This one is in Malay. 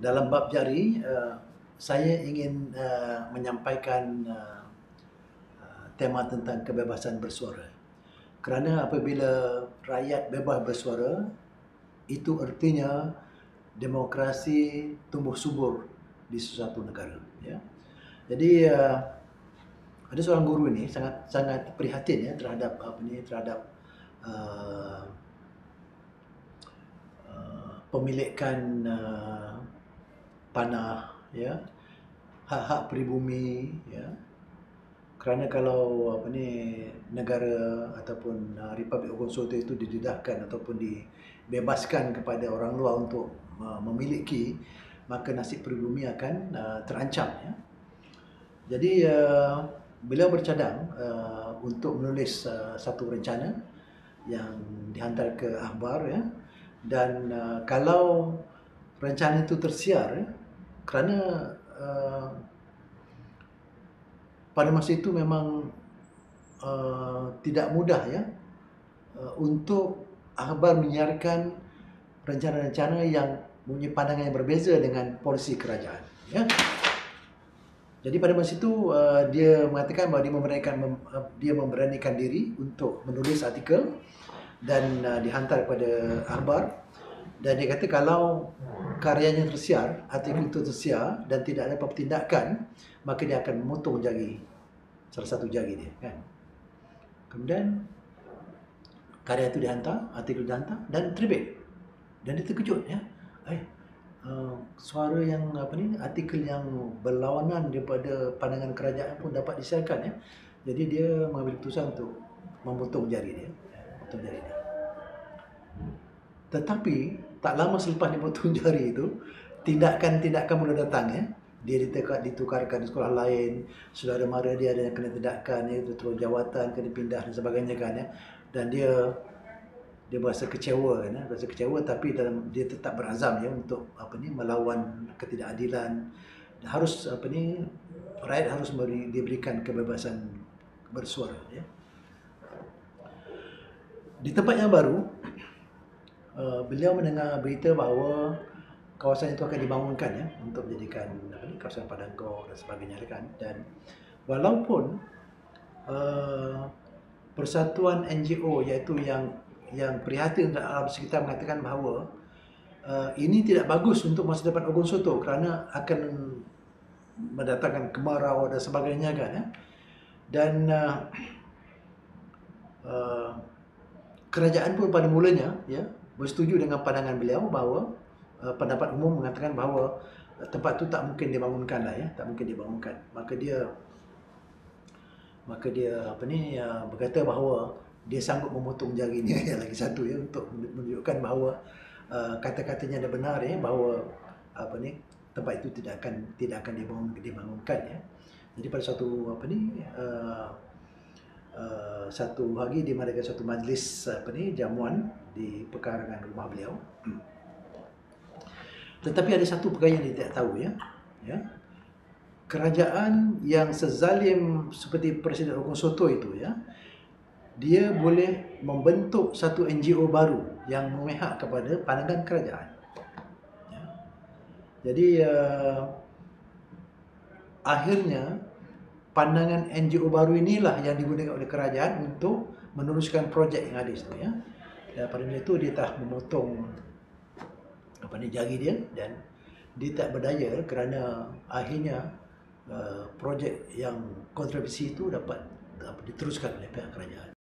dalam bab jari, saya ingin menyampaikan tema tentang kebebasan bersuara. Kerana apabila rakyat bebas bersuara, itu artinya demokrasi tumbuh subur di sesuatu negara. Ya. Jadi ada seorang guru ini sangat prihatin ya terhadap pemilikan tanah, ya, hak-hak pribumi, ya. Kerana kalau negara ataupun Republik Ogon Soto itu didedahkan ataupun dibebaskan kepada orang luar untuk memiliki, maka nasib pribumi akan terancam, ya. Jadi beliau bercadang untuk menulis satu rencana yang dihantar ke akhbar, ya. Dan kalau rencana itu tersiar, ya, kerana pada masa itu memang tidak mudah, ya, untuk akhbar menyiarkan rencana-rencana yang mempunyai pandangan yang berbeza dengan polisi kerajaan, ya. Jadi pada masa itu dia mengatakan bahawa dia memberanikan diri untuk menulis artikel dan dihantar kepada akhbar, dan dia kata kalau karyanya tersiar, artikel itu tersiar dan tidak ada apa-apa tindakan, maka dia akan memotong jari, salah satu jari dia, kan. Kemudian karya itu dihantar, artikel dihantar dan terbit. Dan dia terkejut, ya. Suara yang artikel yang berlawanan daripada pandangan kerajaan pun dapat disiarkan, ya. Jadi dia mengambil keputusan untuk memotong jari dia, Tetapi tak lama selepas dipotong jari itu, tindakan mula datang, ya. Dia ditukarkan di sekolah lain, saudara mara dia ada yang kena tindakan, ya, itu turun jawatan, kena pindah dan sebagainya, kan, ya. Dan dia berasa kecewa, kan, rasa kecewa, tapi dia tetap berazam, ya, untuk melawan ketidakadilan. Harus rakyat harus diberikan kebebasan bersuara, ya. Di tempat yang baru, beliau mendengar berita bahawa kawasan itu akan dibangunkan, ya, untuk menjadikan kawasan padang gor dan sebagainya, kan. Dan walaupun persatuan NGO iaitu yang prihatin dalam sekitar mengatakan bahawa ini tidak bagus untuk masa depan Ogon Soto kerana akan mendatangkan kemarau dan sebagainya, kan, ya. Dan kerajaan pun pada mulanya, ya, bersetuju dengan pandangan beliau bahawa pendapat umum mengatakan bahawa tempat itu tak mungkin dibangunkan lah, ya, tak mungkin dibangunkan. Maka dia berkata bahawa dia sanggup memotong jarinya yang lagi satu, ya, untuk menunjukkan bahawa kata-katanya ada benar, ya, bahawa tempat itu tidak akan dibangunkan, ya. Jadi pada satu hari dia mengadakan satu majlis jamuan di pekarangan rumah beliau. Tetapi ada satu perkara yang dia tidak tahu, ya. Kerajaan yang sezalim seperti Presiden Ogon Soto itu, ya, dia boleh membentuk satu NGO baru yang memihak kepada pandangan kerajaan, ya. Jadi akhirnya pandangan NGO baru inilah yang digunakan oleh kerajaan untuk meneruskan projek yang ada itu, ya. Dan pada masa itu dia telah memotong jari dia, dan dia tak berdaya kerana akhirnya projek yang kontroversi itu dapat diteruskan oleh pihak kerajaan.